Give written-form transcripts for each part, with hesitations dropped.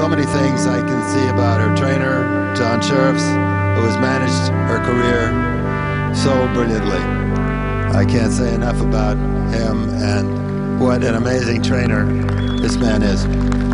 so many things I can see about her trainer, John Shirreffs, who has managed her career so brilliantly. I can't say enough about him and what an amazing trainer this man is.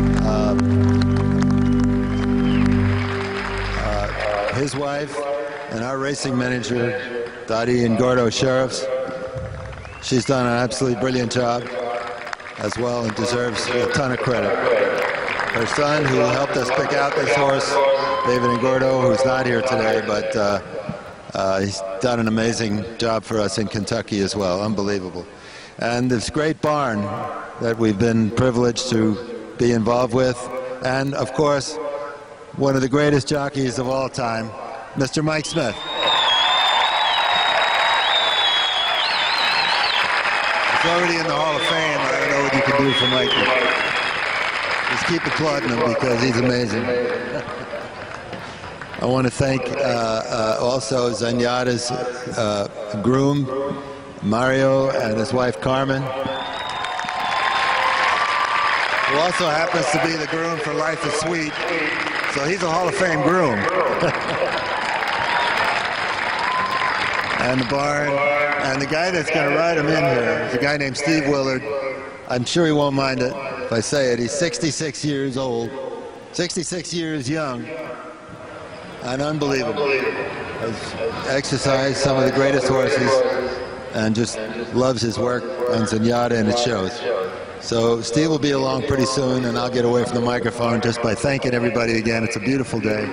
His wife and our racing manager, Dottie and Gordo Shirreffs, she's done an absolutely brilliant job as well and deserves a ton of credit. Her son, who helped us pick out this horse, David and Gordo, who's not here today, but he's done an amazing job for us in Kentucky as well. Unbelievable. And this great barn that we've been privileged to be involved with, and of course, one of the greatest jockeys of all time, Mr. Mike Smith. He's already in the Hall of Fame. I don't know what you can do for Mike. Just keep applauding him because he's amazing. I want to thank also Zenyatta's groom, Mario, and his wife, Carmen, who also happens to be the groom for Life is Sweet. So he's a Hall of Fame groom. And the barn, and the guy that's going to ride him in here is a guy named Steve Willard. I'm sure he won't mind it if I say it. He's 66 years old, 66 years young, and unbelievable. Has exercised some of the greatest horses and just loves his work on Zenyatta, and it shows. So Steve will be along pretty soon, and I'll get away from the microphone just by thanking everybody again. It's a beautiful day.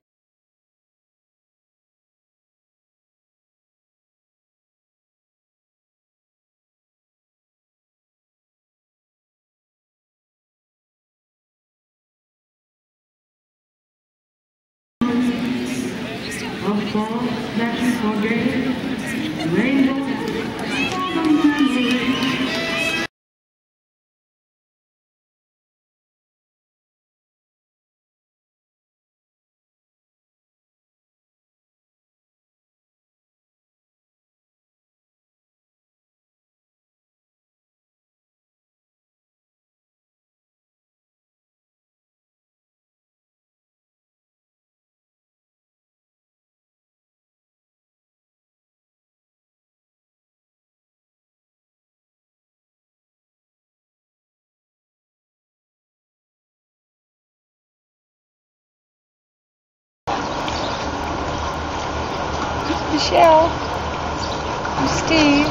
Michelle, I'm Steve.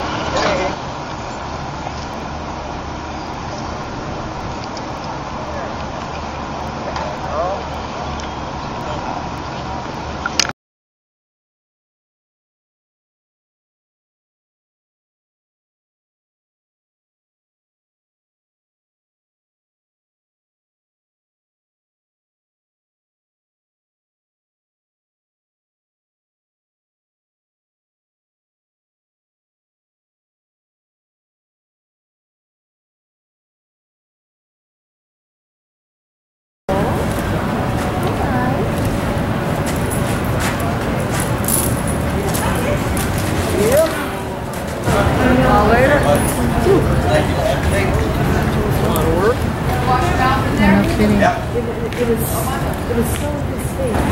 It was so distinct.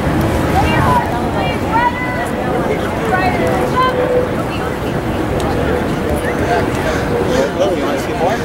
You want to see more?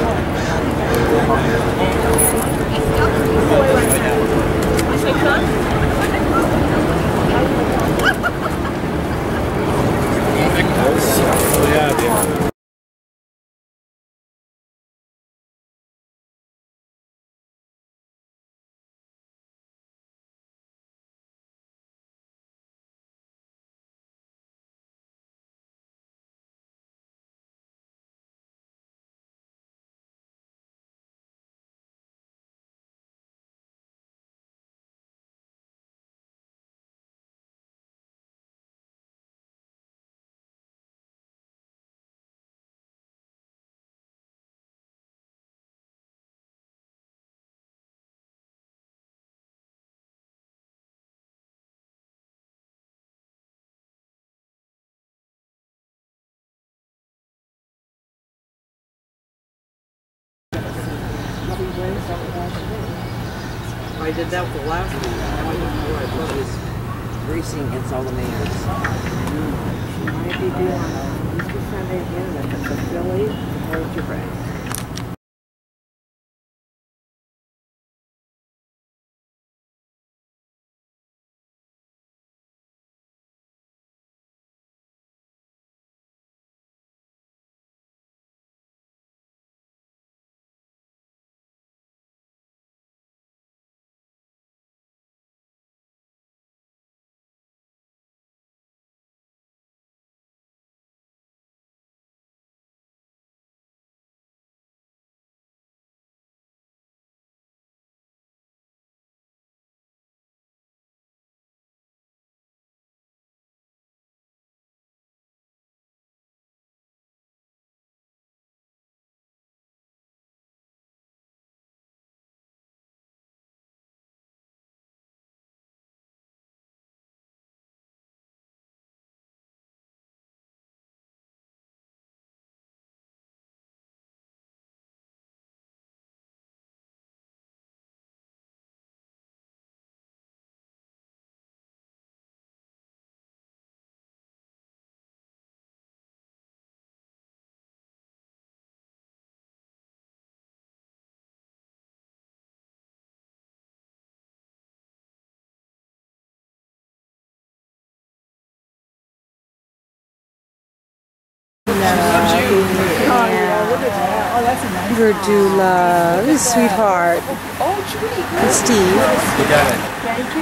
I did that with the last one. Now I don't know where I put it. Racing against all the neighbors. She might be doing Easter Sunday again with the Phillies or Gibraltar. Verdula, his sweetheart. And Steve. You got it.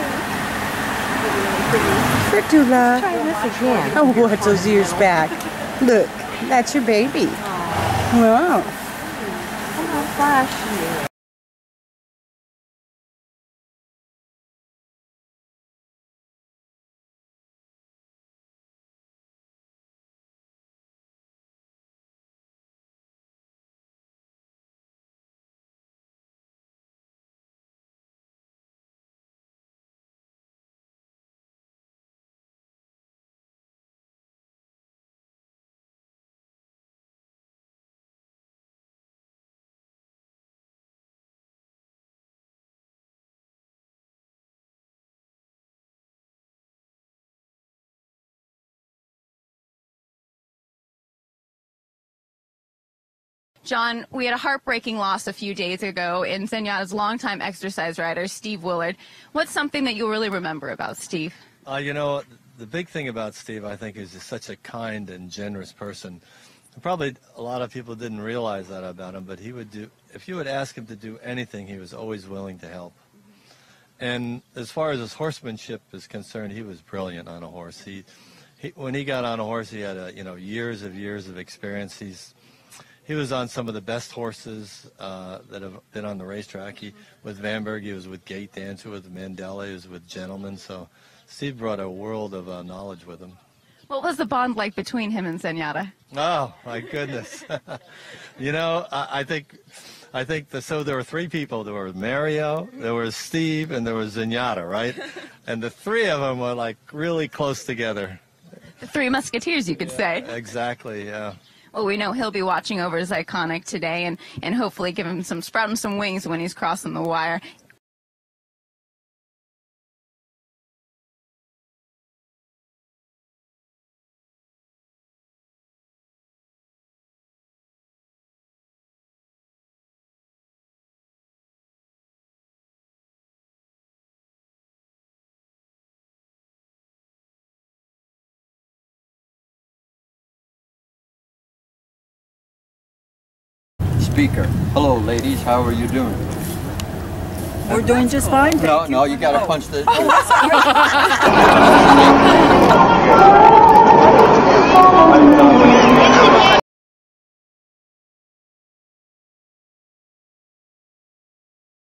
Verdula. Try this again. Oh, what's those ears back? Look, that's your baby. Wow. Come on, Flash. John, we had a heartbreaking loss a few days ago in Zenyatta's longtime exercise rider, Steve Willard. What's something that you'll really remember about Steve? You know, the big thing about Steve, I think, is he's such a kind and generous person. Probably a lot of people didn't realize that about him, but he would do, if you would ask him to do anything, he was always willing to help. And as far as his horsemanship is concerned, he was brilliant on a horse. When he got on a horse, he had years of experience. He was on some of the best horses that have been on the racetrack. With Vanberg, he was with Gate Dancer, with Mandela, he was with Gentleman. So Steve brought a world of knowledge with him. What was the bond like between him and Zenyatta? Oh, my goodness. You know, I think so there were three people. There was Mario, there was Steve, and there was Zenyatta, right? And the three of them were like really close together. The Three Musketeers, you could say. Exactly, yeah. Well, we know he'll be watching over his iconic today and hopefully sprout him some wings when he's crossing the wire. Speaker. Hello, ladies. How are you doing? We're doing just fine. No, you got to punch the... Oh,